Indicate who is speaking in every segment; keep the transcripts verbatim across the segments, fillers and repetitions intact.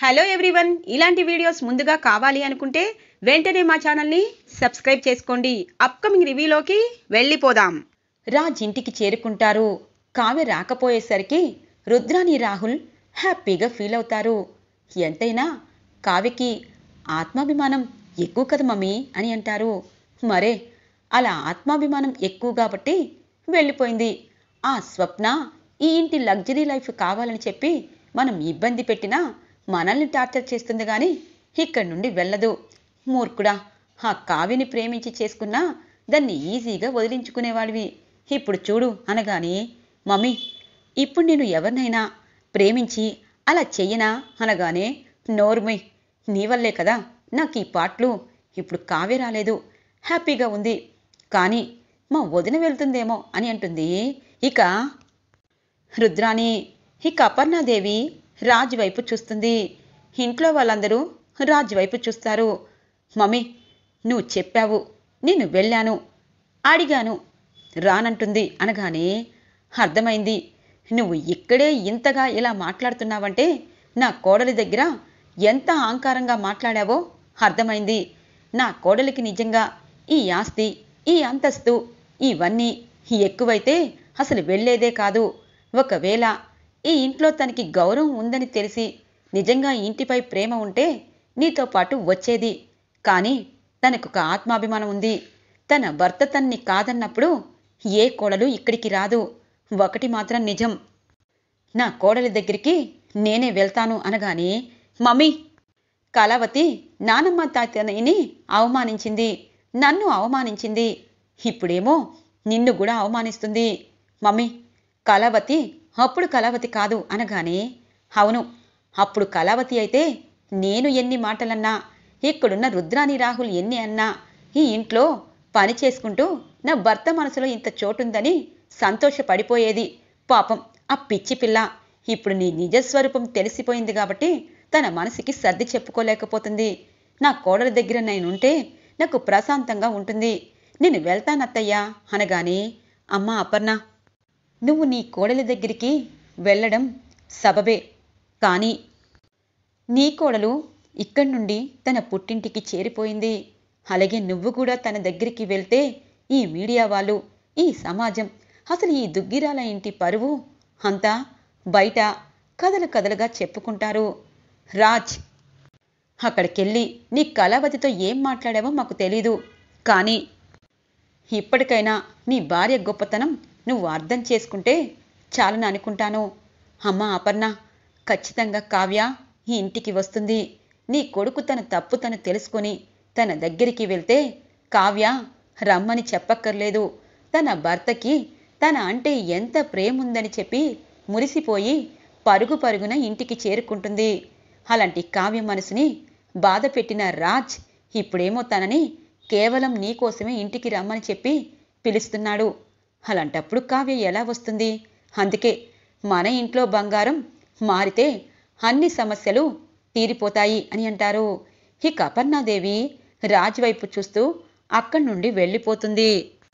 Speaker 1: Hello everyone, ఇలాంటి videos ముందుగా కావాలి అనుకుంటే వెంటనే మా ఛానల్ని సబ్స్క్రైబ్ చేసుకోండి. అప్కమింగ్ రివ్యూలోకి వెళ్ళిపోదాం. రాజ్ ఇంటికి చేరుకుంటారు. కావ్య రాకపోయేసరికి రుద్రాని రాహుల్ హ్యాపీగా ఫీల్ అవుతారు. ఎంతైనా కావ్యకి ఆత్మాభిమానం ఎక్కువ కదా మమ్మీ అని అంటారు. మరే అలా ఆత్మాభిమానం ఎక్కువ కాబట్టి వెళ్ళిపోయింది. ఆ స్వప్న ఈ ఇంటి లగ్జరీ లైఫ్ కావాలని చెప్పి మనం ఇబ్బంది పెట్టినా మనల్ని టార్చర్ చేస్తుంది కానీ ఇక్కడి నుండి వెళ్ళదు. మూర్ఖుడా, ఆ కావ్యని ప్రేమించి చేసుకున్నా దాన్ని ఈజీగా వదిలించుకునేవాడివి. ఇప్పుడు చూడు అనగానే, మమ్మీ ఇప్పుడు నేను ఎవరినైనా ప్రేమించి అలా చెయ్యనా అనగానే, నోర్మై, నీ వల్లే కదా నాకు ఈ పాటలు. ఇప్పుడు కావ్య రాలేదు, హ్యాపీగా ఉంది, కానీ మా వదిన వెళ్తుందేమో అని అంటుంది. ఇక రుద్రాని ఇక అపర్ణాదేవి రాజ్ వైపు చూస్తుంది. ఇంట్లో వాళ్ళందరూ రాజ్ వైపు చూస్తారు. మమ్మీ నువ్వు చెప్పావు, నేను వెళ్ళాను, అడిగాను, రానంటుంది అనగానే, అర్థమైంది, నువ్వు ఇక్కడే ఇంతగా ఇలా మాట్లాడుతున్నావంటే నా కోడలి దగ్గర ఎంత అహంకారంగా మాట్లాడావో అర్థమైంది. నా కోడలికి నిజంగా ఈ ఆస్తి, ఈ అంతస్తు ఇవన్నీ ఎక్కువైతే అసలు వెళ్ళేదే కాదు. ఒకవేళ ఈ ఇంట్లో తనకి గౌరవం ఉందని తెలిసి నిజంగా ఇంటిపై ప్రేమ ఉంటే నీతో పాటు వచ్చేది. కానీ తనకొక ఆత్మాభిమానం ఉంది. తన భర్త తన్ని కాదన్నప్పుడు ఏ కోడలు ఇక్కడికి రాదు. ఒకటి మాత్రం నిజం, నా కోడలి దగ్గరికి నేనే వెళ్తాను అనగానే, మమ్మీ కళావతి నానమ్మ తాతయ్యని అవమానించింది, నన్ను అవమానించింది, ఇప్పుడేమో నిన్ను కూడా అవమానిస్తుంది. మమ్మీ కళావతి అప్పుడు కళావతి కాదు అనగానే, అవును అప్పుడు కళావతి అయితే నేను ఎన్ని మాటలన్నా, ఇక్కడున్న రుద్రాని రాహుల్ ఎన్ని అన్నా, ఈ ఇంట్లో పని చేసుకుంటూ నా భర్త మనసులో ఇంత చోటుందని సంతోషపడిపోయేది. పాపం ఆ పిచ్చి పిల్ల ఇప్పుడు నీ నిజస్వరూపం తెలిసిపోయింది కాబట్టి తన మనసుకి సర్ది చెప్పుకోలేకపోతుంది. నా కోడలి దగ్గర నేనుంటే నాకు ప్రశాంతంగా ఉంటుంది, నేను వెళ్తానత్తయ్యా అనగానే, అమ్మా అపర్ణ, నువ్వు నీ కోడలి దగ్గరికి వెళ్ళడం సబబే, కానీ నీ కోడలు ఇక్కడి నుండి తన పుట్టింటికి చేరిపోయింది. అలాగే నువ్వు కూడా తన దగ్గరికి వెళ్తే ఈ మీడియా వాళ్ళు, ఈ సమాజం, అసలు ఈ దుగ్గిరాల ఇంటి పరువు అంతా బయట కథలు కథలుగా చెప్పుకుంటారు. రాజ్ అక్కడికెళ్ళి నీ కళావతితో ఏం మాట్లాడావో మాకు తెలీదు, కానీ ఇప్పటికైనా నీ భార్య గొప్పతనం నువ్వు అర్థం చేసుకుంటే చాలని అనుకుంటాను. అమ్మా అపర్ణ, ఖచ్చితంగా కావ్య ఈ ఇంటికి వస్తుంది. నీ కొడుకు తన తప్పు తను తెలుసుకొని తన దగ్గరికి వెళ్తే కావ్య రమ్మని చెప్పక్కర్లేదు. తన భర్తకి తన అంటే ఎంత ప్రేమ ఉందని చెప్పి మురిసిపోయి పరుగు పరుగున ఇంటికి చేరుకుంటుంది. అలాంటి కావ్య మనసుని బాధ పెట్టిన రాజ్ ఇప్పుడేమో తనని కేవలం నీకోసమే ఇంటికి రమ్మని చెప్పి పిలుస్తున్నాడు. అలాంటప్పుడు కావ్య ఎలా వస్తుంది? అందుకే మన ఇంట్లో బంగారం మారితే అన్ని సమస్యలు తీరిపోతాయి అని అంటారు. ఇక అపర్ణాదేవి రాజ్ వైపు చూస్తూ అక్కడి నుండి వెళ్ళిపోతుంది.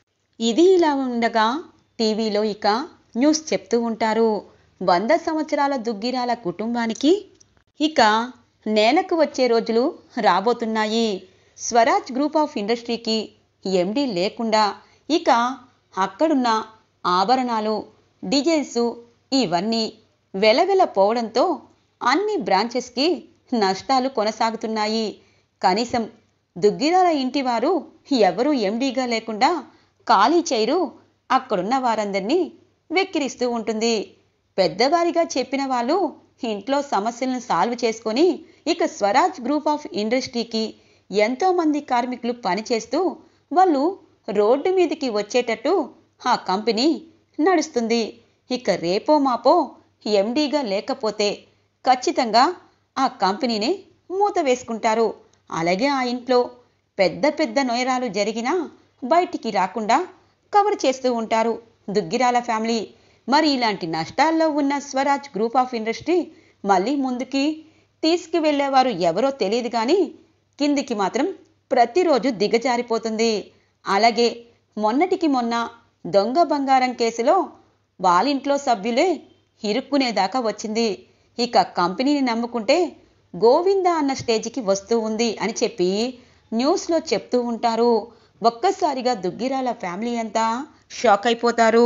Speaker 1: ఇది ఇలా ఉండగా టీవీలో ఇక న్యూస్ చెప్తూ ఉంటారు. వంద సంవత్సరాల దుగ్గిరాల కుటుంబానికి ఇక నేలకు వచ్చే రోజులు రాబోతున్నాయి. స్వరాజ్ గ్రూప్ ఆఫ్ ఇండస్ట్రీకి ఎండి లేకుండా ఇక అక్కడున్న ఆభరణాలు, డిజైన్స్ ఇవన్నీ వెలవెల పోవడంతో అన్ని బ్రాంచెస్కి నష్టాలు కొనసాగుతున్నాయి. కనీసం దుగ్గిరాల ఇంటివారు ఎవరూ ఎండీగా లేకుండా ఖాళీ చేయరు. అక్కడున్న వారందరినీ వెక్కిరిస్తూ ఉంటుంది. పెద్దవారిగా చెప్పిన వాళ్ళు ఇంట్లో సమస్యలను సాల్వ్ చేసుకొని ఇక స్వరాజ్ గ్రూప్ ఆఫ్ ఇండస్ట్రీకి ఎంతోమంది కార్మికులు పనిచేస్తూ వాళ్ళు రోడ్డు మీదకి వచ్చేటట్టు ఆ కంపెనీ నడుస్తుంది. ఇక రేపో మాపో ఎండీగా లేకపోతే ఖచ్చితంగా ఆ కంపెనీని మూత వేసుకుంటారు. అలాగే ఆ ఇంట్లో పెద్ద పెద్ద నేరాలు జరిగినా బయటికి రాకుండా కవర్ చేస్తూ ఉంటారు దుగ్గిరాల ఫ్యామిలీ. మరి ఇలాంటి నష్టాల్లో ఉన్న స్వరాజ్ గ్రూప్ ఆఫ్ ఇండస్ట్రీ మళ్ళీ ముందుకి తీసుకువెళ్లేవారు ఎవరో తెలియదు, కానీ కిందికి మాత్రం ప్రతిరోజు దిగజారిపోతుంది. అలాగే మొన్నటికి మొన్న దొంగ బంగారం కేసులో వాళ్ళింట్లో సభ్యులే ఇరుక్కునేదాకా వచ్చింది. ఇక కంపెనీని నమ్ముకుంటే గోవిందా అన్న స్టేజ్కి వస్తూ ఉంది అని చెప్పి న్యూస్లో చెప్తూ ఉంటారు. ఒక్కసారిగా దుగ్గిరాల ఫ్యామిలీ అంతా షాక్ అయిపోతారు.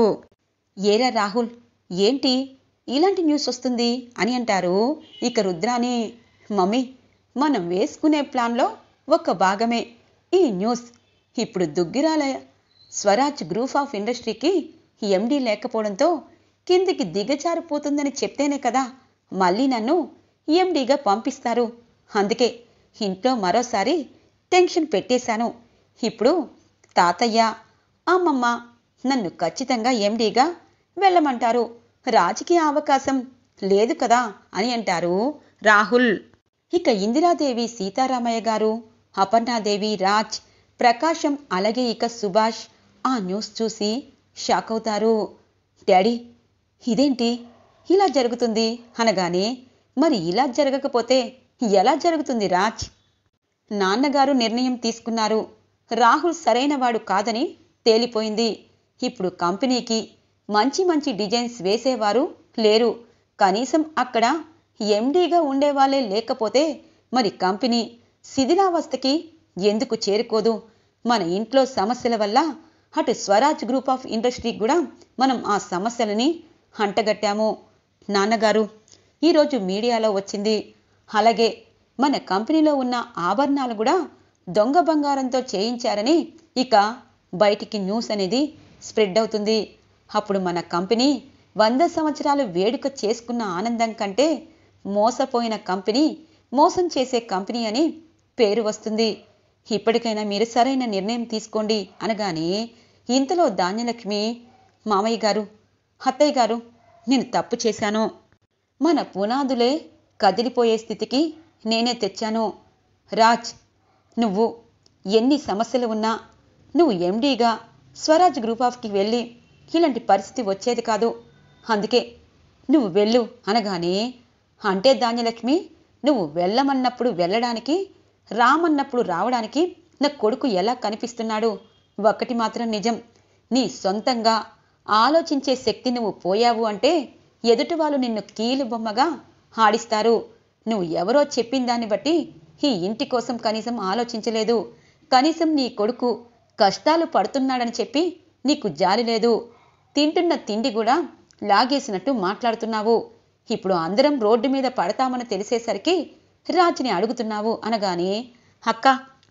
Speaker 1: ఏరా రాహుల్, ఏంటి ఇలాంటి న్యూస్ వస్తుంది అని అంటారు. ఇక రుద్రాని, మమ్మీ మనం వేసుకునే ప్లాన్లో ఒక భాగమే ఈ న్యూస్. ఇప్పుడు దుగ్గిరాల స్వరాజ్ గ్రూప్ ఆఫ్ ఇండస్ట్రీకి ఎండీ లేకపోవడంతో కిందికి దిగజారిపోతుందని చెప్తేనే కదా మళ్ళీ నన్ను ఎండీగా పంపిస్తారు. అందుకే ఇంట్లో మరోసారి టెన్షన్ పెట్టేశాను. ఇప్పుడు తాతయ్య, అమ్మమ్మ నన్ను ఖచ్చితంగా ఎండీగా వెళ్ళమంటారు. రాజకీయ అవకాశం లేదు కదా అని అంటారు రాహుల్. ఇక ఇందిరాదేవి, సీతారామయ్య గారు, అపర్ణాదేవి, రాజ్, ప్రకాశం, అలాగే ఇక సుభాష్ ఆ న్యూస్ చూసి షాక్ అవుతారు. డాడీ, ఇదేంటి ఇలా జరుగుతుంది అనగానే, మరి ఇలా జరగకపోతే ఎలా జరుగుతుంది రాజ్? నాన్నగారు నిర్ణయం తీసుకున్నారు. రాహుల్ సరైనవాడు కాదని తేలిపోయింది. ఇప్పుడు కంపెనీకి మంచి మంచి డిజైన్స్ వేసేవారు లేరు. కనీసం అక్కడ ఎండీగా ఉండేవాళ్ళే లేకపోతే మరి కంపెనీ శిథిలావస్థకి ఎందుకు చేరుకోదు? మన ఇంట్లో సమస్యల వల్ల అటు స్వరాజ్ గ్రూప్ ఆఫ్ ఇండస్ట్రీకి కూడా మనం ఆ సమస్యలని అంటగట్టాము. నాన్నగారు, ఈరోజు మీడియాలో వచ్చింది, అలాగే మన కంపెనీలో ఉన్న ఆభరణాలు కూడా దొంగ బంగారంతో చేయించారని ఇక బయటికి న్యూస్ అనేది స్ప్రెడ్ అవుతుంది. అప్పుడు మన కంపెనీ వంద సంవత్సరాలు వేడుక చేసుకున్న ఆనందం కంటే మోసపోయిన కంపెనీ, మోసం చేసే కంపెనీ అని పేరు వస్తుంది. ఇప్పటికైనా మీరు సరైన నిర్ణయం తీసుకోండి అనగానే, ఇంతలో ధాన్యలక్ష్మి, మామయ్య గారు, అత్తయ్య గారు, నేను తప్పు చేశాను. మన పునాదులే కదిలిపోయే స్థితికి నేనే తెచ్చాను. రాజ్, నువ్వు ఎన్ని సమస్యలు ఉన్నా నువ్వు ఎండీగా స్వరాజ్ గ్రూప్ ఆఫ్కి వెళ్ళి ఇలాంటి పరిస్థితి వచ్చేది కాదు. అందుకే నువ్వు వెళ్ళు అనగానే, అంటే ధాన్యలక్ష్మి, నువ్వు వెళ్ళమన్నప్పుడు వెళ్ళడానికి, రామన్నప్పుడు రావడానికి నా కొడుకు ఎలా కనిపిస్తున్నాడు? ఒక్కటి మాత్రం నిజం, నీ సొంతంగా ఆలోచించే శక్తి నువ్వు పోయావు అంటే ఎదుటి వాళ్ళు నిన్ను కీలు బొమ్మగా ఆడిస్తారు. నువ్వు ఎవరో చెప్పిన దాన్ని బట్టి ఈ ఇంటి కోసం కనీసం ఆలోచించలేదు. కనీసం నీ కొడుకు కష్టాలు పడుతున్నాడని చెప్పి నీకు జాలి లేదు. తింటున్న తిండి కూడా లాగేసినట్టు మాట్లాడుతున్నావు. ఇప్పుడు అందరం రోడ్డు మీద పడతామని తెలిసేసరికి రాజుని అడుగుతున్నావు అనగానే, అక్క,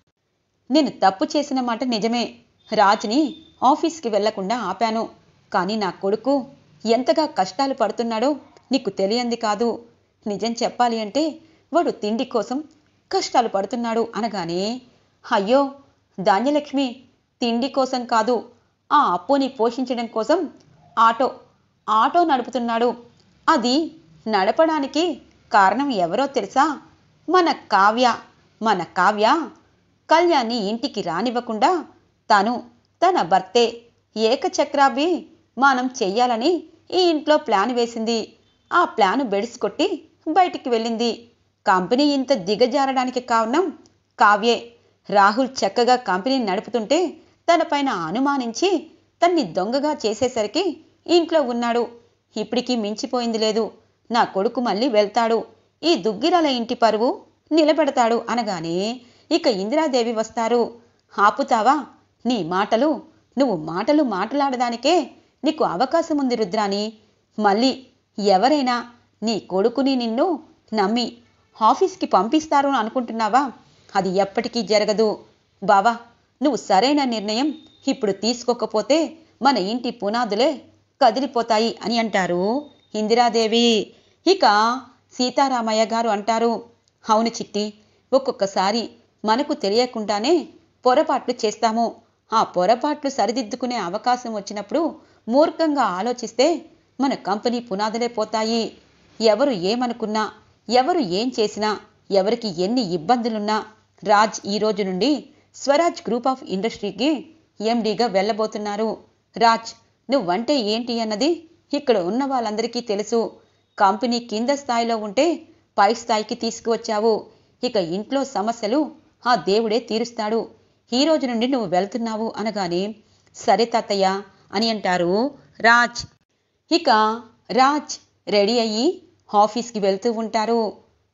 Speaker 1: నేను తప్పు చేసిన మాట నిజమే. రాజుని ఆఫీస్కి వెళ్లకుండా ఆపాను. కానీ నా కొడుకు ఎంతగా కష్టాలు పడుతున్నాడో నీకు తెలియంది కాదు. నిజం చెప్పాలి అంటే వాడు తిండి కోసం కష్టాలు పడుతున్నాడు అనగానే, అయ్యో ధాన్యలక్ష్మి, తిండి కోసం కాదు, ఆ అప్పుని పోషించడం కోసం ఆటో ఆటో నడుపుతున్నాడు. అది నడపడానికి కారణం ఎవరో తెలుసా? మన కావ్య. మన కావ్య కళ్యాణ్ని ఇంటికి రానివ్వకుండా తను తన భర్తే ఏకచక్రాభి మానం చెయ్యాలని ఈ ఇంట్లో ప్లాన్ వేసింది. ఆ ప్లాను బెడిసికొట్టి బయటికి వెళ్ళింది. కంపెనీ ఇంత దిగజారడానికి కారణం కావ్యే. రాహుల్ చక్కగా కంపెనీ నడుపుతుంటే తనపైన అనుమానించి తన్ని దొంగగా చేసేసరికి ఇంట్లో ఉన్నాడు. ఇప్పటికీ మించిపోయింది లేదు. నా కొడుకు మళ్ళీ వెళ్తాడు, ఈ దుగ్గిరాల ఇంటి పరువు నిలబెడతాడు అనగానే ఇక ఇందిరాదేవి వస్తారు. ఆపుతావా నీ మాటలు? నువ్వు మాటలు మాట్లాడడానికే నీకు అవకాశం ఉంది రుద్రాని. మళ్ళీ ఎవరైనా నీ కొడుకుని నిన్ను నమ్మి ఆఫీస్కి పంపిస్తారు అనుకుంటున్నావా? అది ఎప్పటికీ జరగదు. బావా, నువ్వు సరైన నిర్ణయం ఇప్పుడు తీసుకోకపోతే మన ఇంటి పునాదులే కదిలిపోతాయి అని అంటారు ఇందిరాదేవి. ఇక సీతారామయ్య గారు అంటారు, అవును చిట్టి, ఒక్కొక్కసారి మనకు తెలియకుండానే పొరపాట్లు చేస్తాము. ఆ పొరపాట్లు సరిదిద్దుకునే అవకాశం వచ్చినప్పుడు మూర్ఖంగా ఆలోచిస్తే మన కంపెనీ పునాదులే పోతాయి. ఎవరు ఏమనుకున్నా, ఎవరు ఏం చేసినా, ఎవరికి ఎన్ని ఇబ్బందులున్నా రాజ్ ఈ రోజు నుండి స్వరాజ్ గ్రూప్ ఆఫ్ ఇండస్ట్రీకి ఎండీగా వెళ్ళబోతున్నారు. రాజ్, నువ్వంటే ఏంటి అన్నది ఇక్కడ ఉన్న వాళ్ళందరికీ తెలుసు. కంపెనీ కింద స్థాయిలో ఉంటే పై స్థాయికి తీసుకువచ్చావు. ఇక ఇంట్లో సమస్యలు ఆ దేవుడే తీరుస్తాడు. ఈ రోజు నుండి నువ్వు వెళ్తున్నావు అనగానే, సరే తాతయ్య అని అంటారు రాజ్. ఇక రాజ్ రెడీ అయ్యి ఆఫీస్కి వెళ్తూ ఉంటారు.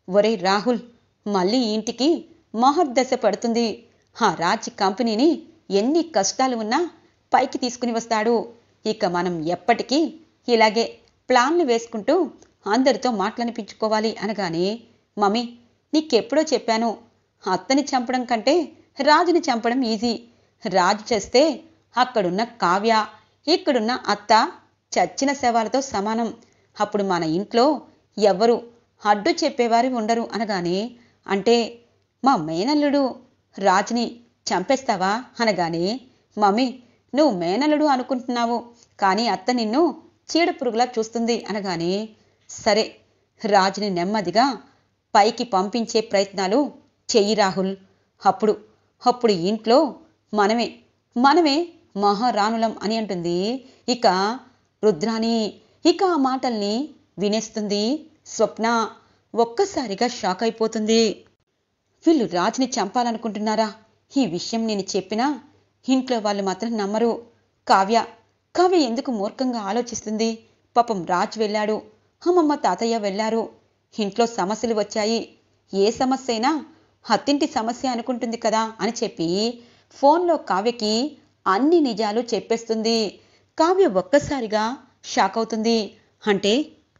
Speaker 1: ఒరే రాహుల్, మళ్ళీ ఇంటికి మహర్దశ పడుతుంది. ఆ రాజ్ కంపెనీని ఎన్ని కష్టాలు ఉన్నా పైకి తీసుకుని వస్తాడు. ఇక మనం ఎప్పటికీ ఇలాగే ప్లాన్లు వేసుకుంటూ అందరితో మాటలనిపించుకోవాలి అనగానే, మమ్మీ నీకెప్పుడో చెప్పాను, అత్తని చంపడం కంటే రాజుని చంపడం ఈజీ. రాజు చేస్తే అక్కడున్న కావ్య, ఇక్కడున్న అత్త చచ్చిన శవాలతో సమానం. అప్పుడు మన ఇంట్లో ఎవ్వరు అడ్డు చెప్పేవారు ఉండరు అనగానే, అంటే మా మేనల్లుడు రాజుని చంపేస్తావా అనగానే, మమ్మీ నువ్వు మేనల్లుడు అనుకుంటున్నావు, కానీ అత్త నిన్ను చీడపురుగులా చూస్తుంది అనగానే, సరే రాజుని నెమ్మదిగా పైకి పంపించే ప్రయత్నాలు చెయ్యి రాహుల్. అప్పుడు అప్పుడు ఇంట్లో మనమే మనమే మహారాణులం అని అంటుంది ఇక రుద్రాణి. ఇక ఆ మాటల్ని వినేస్తుంది స్వప్న. ఒక్కసారిగా షాక్ అయిపోతుంది. వీళ్ళు రాజుని చంపాలనుకుంటున్నారా? ఈ విషయం నేను చెప్పినా ఇంట్లో వాళ్ళు మాత్రం నమ్మరు. కావ్య కావ్య ఎందుకు మూర్ఖంగా ఆలోచిస్తుంది? పాపం రాజు వెళ్ళాడు, అమ్మమ్మ తాతయ్య వెళ్ళారు, ఇంట్లో సమస్యలు వచ్చాయి. ఏ సమస్య అయినా అత్తింటి సమస్య అనుకుంటుంది కదా అని చెప్పి ఫోన్లో కావ్యకి అన్ని నిజాలు చెప్పేస్తుంది. కావ్య ఒక్కసారిగా షాక్ అవుతుంది. అంటే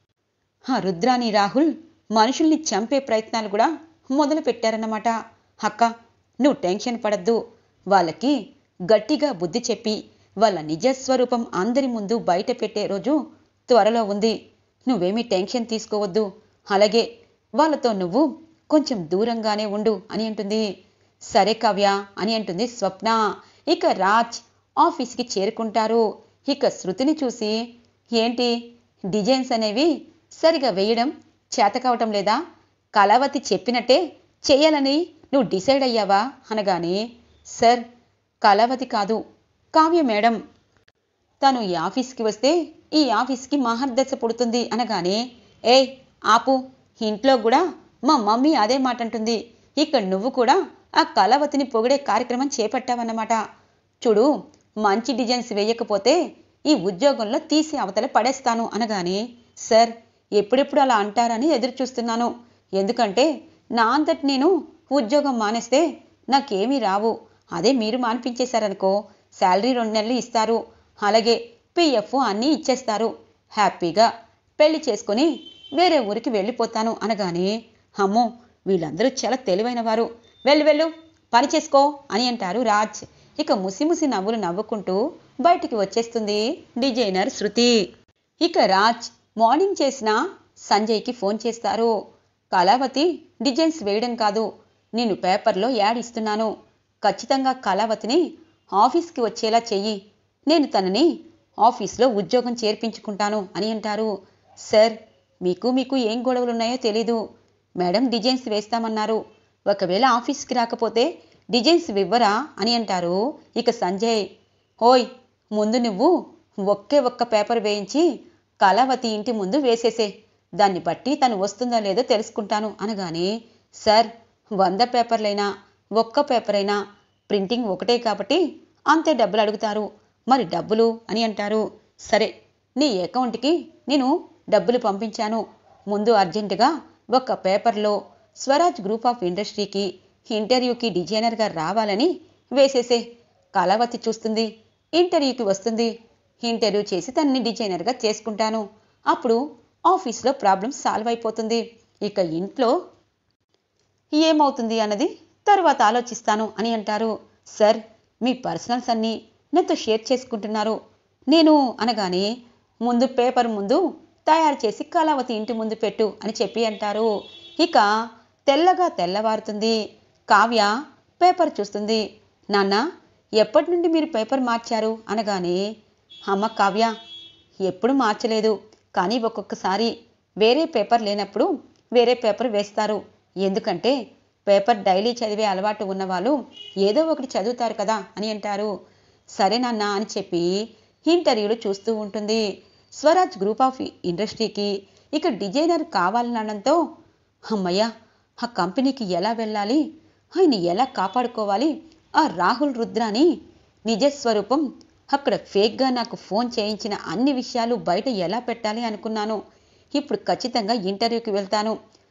Speaker 1: ఆ రుద్రాని రాహుల్ మనుషుల్ని చంపే ప్రయత్నాలు కూడా మొదలు పెట్టారన్నమాట. అక్క నువ్వు టెన్షన్ పడద్దు, వాళ్ళకి గట్టిగా బుద్ధి చెప్పి వాళ్ళ నిజస్వరూపం అందరి ముందు బయట పెట్టే రోజు త్వరలో ఉంది. నువ్వేమీ టెన్షన్ తీసుకోవద్దు, అలాగే వాళ్ళతో నువ్వు కొంచెం దూరంగానే ఉండు అని అంటుంది. సరే కావ్య అని అంటుంది స్వప్న. ఇక రాజ్ ఆఫీస్కి చేరుకుంటారు. ఇక శృతిని చూసి, ఏంటి డిజైన్స్ అనేవి సరిగా వేయడం చేత కావటం లేదా? కళావతి చెప్పినట్టే చెయ్యాలని నువ్వు డిసైడ్ అయ్యావా అనగానే, సార్ కళావతి కాదు, కావ్య మేడం. తను ఈ ఆఫీస్కి వస్తే ఈ ఆఫీస్కి మహర్దశ పుడుతుంది అనగానే, ఏయ్ ఆపు, ఇంట్లో కూడా మా మమ్మీ అదే మాట అంటుంది. ఇక్కడ నువ్వు కూడా ఆ కళావతిని పొగిడే కార్యక్రమం చేపట్టావన్నమాట. చూడు, మంచి డిజైన్స్ వేయకపోతే ఈ ఉద్యోగంలో తీసి అవతల పడేస్తాను అనగానే, సార్ ఎప్పుడెప్పుడు అలా అంటారని ఎదురు చూస్తున్నాను. ఎందుకంటే నా అంతటి నేను ఉద్యోగం మానేస్తే నాకేమీ రావు. అదే మీరు మానిపించేశారనుకో, శాలరీ రెండు నెలలు ఇస్తారు, అలాగే పిఎఫ్ అన్నీ ఇచ్చేస్తారు. హ్యాపీగా పెళ్లి చేసుకుని వేరే ఊరికి వెళ్ళిపోతాను అనగానే, అమ్మో వీళ్ళందరూ చాలా తెలివైన వారు, వెళ్ళు వెళ్ళు పని చేసుకో అని అంటారు రాజ్. ఇక ముసిముసి నవ్వులు నవ్వుకుంటూ బయటికి వచ్చేస్తుంది డిజైనర్ శృతి. ఇక రాజ్ మార్నింగ్ చేసిన సంజయ్కి ఫోన్ చేస్తారు. కళావతి డిజైన్స్ వేయడం కాదు, నేను పేపర్లో యాడ్ ఇస్తున్నాను, ఖచ్చితంగా కళావతిని ఆఫీస్కి వచ్చేలా చెయ్యి, నేను తనని ఆఫీస్లో ఉద్యోగం చేర్పించుకుంటాను అని అంటారు. సార్ మీకు మీకు ఏం గొడవలున్నాయో తెలీదు, మేడం డిజైన్స్ వేస్తామన్నారు, ఒకవేళ ఆఫీస్కి రాకపోతే డిజైన్స్ ఇవ్వరా అని అంటారు. ఇక సంజయ్, ఓయ్ ముందు నువ్వు ఒకే ఒక్క పేపర్ వేయించి కళావతి ఇంటి ముందు వేసేసే, దాన్ని బట్టి తను వస్తుందో లేదో తెలుసుకుంటాను అనగానే, సార్ వంద పేపర్లైనా ఒక్క పేపర్ అయినా ప్రింటింగ్ ఒకటే కాబట్టి అంతే డబ్బులు అడుగుతారు, మరి డబ్బులు అని అంటారు. సరే నీ అకౌంట్కి నేను డబ్బులు పంపించాను, ముందు అర్జెంటుగా ఒక్క పేపర్లో స్వరాజ్ గ్రూప్ ఆఫ్ ఇండస్ట్రీకి ఇంటర్వ్యూకి డిజైనర్గా రావాలని వేసేసే, కళావతి చూస్తుంది, ఇంటర్వ్యూకి వస్తుంది, ఇంటర్వ్యూ చేసి తనని డిజైనర్గా చేసుకుంటాను, అప్పుడు ఆఫీస్లో ప్రాబ్లం సాల్వ్ అయిపోతుంది, ఇక ఇంట్లో ఏమవుతుంది అన్నది తర్వాత ఆలోచిస్తాను అని అంటారు. సార్ మీ పర్సనల్స్ అన్నీ నాతో షేర్ చేసుకుంటున్నారు, నేను అనగానే, ముందు పేపర్ ముందు తయారు చేసి కళావతి ఇంటి ముందు పెట్టు అని చెప్పి అంటారు. ఇక తెల్లగా తెల్లవారుతుంది. కావ్య పేపర్ చూస్తుంది. నాన్న ఎప్పటి నుండి మీరు పేపర్ మార్చారు అనగానే, అమ్మ కావ్య ఎప్పుడు మార్చలేదు, కానీ ఒక్కొక్కసారి వేరే పేపర్ లేనప్పుడు వేరే పేపర్ వేస్తారు, ఎందుకంటే పేపర్ డైలీ చదివే అలవాటు ఉన్నవాళ్ళు ఏదో ఒకటి చదువుతారు కదా అని అంటారు. సరే నాన్న అని చెప్పి ఇంటర్వ్యూలు చూస్తూ ఉంటుంది. స్వరాజ్ గ్రూప్ ఆఫ్ ఇండస్ట్రీకి ఇక డిజైనర్ కావాలనడంతో, అమ్మయ్య ఆ కంపెనీకి ఎలా వెళ్ళాలి, ఆయన ఎలా కాపాడుకోవాలి, ఆ రాహుల్ రుద్రాని నిజస్వరూపం అక్కడ ఫేక్గా నాకు ఫోన్ చేయించిన అన్ని విషయాలు బయట ఎలా పెట్టాలి అనుకున్నాను. ఇప్పుడు ఖచ్చితంగా ఇంటర్వ్యూకి వెళ్తాను,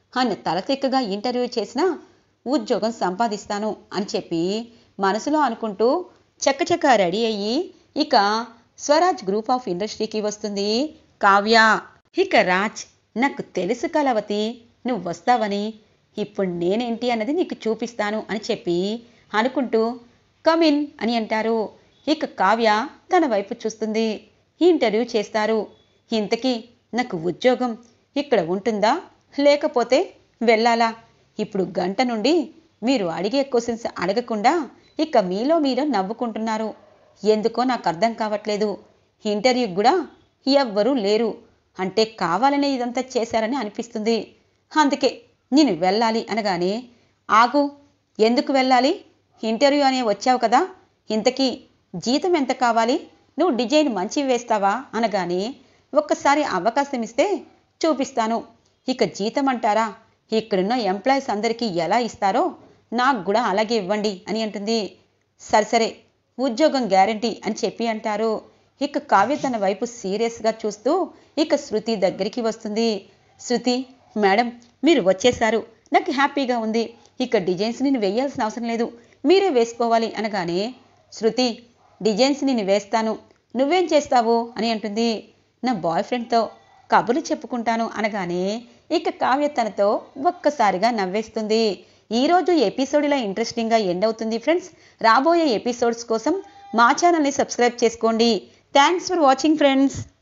Speaker 1: ఆయన తలతిక్కగా ఇంటర్వ్యూ చేసినా ఉద్యోగం సంపాదిస్తాను అని చెప్పి మనసులో అనుకుంటూ చక్కచక్క రెడీ అయ్యి ఇక స్వరాజ్ గ్రూప్ ఆఫ్ ఇండస్ట్రీకి వస్తుంది కావ్య. ఇక రాజ్, నాకు తెలుసు కలవతి నువ్వు వస్తావని, ఇప్పుడు నేనేంటి అన్నది నీకు చూపిస్తాను అని చెప్పి అనుకుంటూ కమిన్ అని అంటారు. ఇక కావ్య తన వైపు చూస్తుంది. ఇంటర్వ్యూ చేస్తారు. ఇంతకీ నాకు ఉద్యోగం ఇక్కడ ఉంటుందా లేకపోతే వెళ్ళాలా? ఇప్పుడు గంట నుండి మీరు అడిగే క్వశ్చన్స్ అడగకుండా ఇక మీలో మీరు నవ్వుకుంటున్నారు. ఎందుకో నాకు అర్థం కావట్లేదు. ఇంటర్వ్యూకి కూడా ఎవ్వరూ లేరు అంటే కావాలనే ఇదంతా చేశారని అనిపిస్తుంది. అందుకే నేను వెళ్ళాలి అనగానే, ఆగు, ఎందుకు వెళ్ళాలి? ఇంటర్వ్యూ అనే వచ్చావు కదా, ఇంతకీ జీతం ఎంత కావాలి? నువ్వు డిజైన్ మంచివి వేస్తావా అనగానే, ఒక్కసారి అవకాశం ఇస్తే చూపిస్తాను. ఇక జీతం అంటారా, ఇక్కడున్న ఎంప్లాయీస్ అందరికీ ఎలా ఇస్తారో నాకు కూడా అలాగే ఇవ్వండి అని అంటుంది. సరే సరే ఉద్యోగం గ్యారంటీ అని చెప్పి అంటారు. ఇక కావ్య తన వైపు సీరియస్గా చూస్తూ ఇక శృతి దగ్గరికి వస్తుంది. శృతి మేడం, మీరు వచ్చేశారు, నాకు హ్యాపీగా ఉంది. ఇక డిజైన్స్ నేను వేయాల్సిన అవసరం లేదు, మీరే వేసుకోవాలి అనగానే, శృతి డిజైన్స్ నేను వేస్తాను, నువ్వేం చేస్తావు అని అంటుంది. నా బాయ్ ఫ్రెండ్తో కబుర్లు చెప్పుకుంటాను అనగానే ఇక కావ్య తనతో ఒక్కసారిగా నవ్వేస్తుంది. ఈరోజు ఎపిసోడ్ ఇలా ఇంట్రెస్టింగ్గా ఎండ్ అవుతుంది ఫ్రెండ్స్. రాబోయే ఎపిసోడ్స్ కోసం మా ఛానల్ని సబ్స్క్రైబ్ చేసుకోండి. Thanks for watching friends.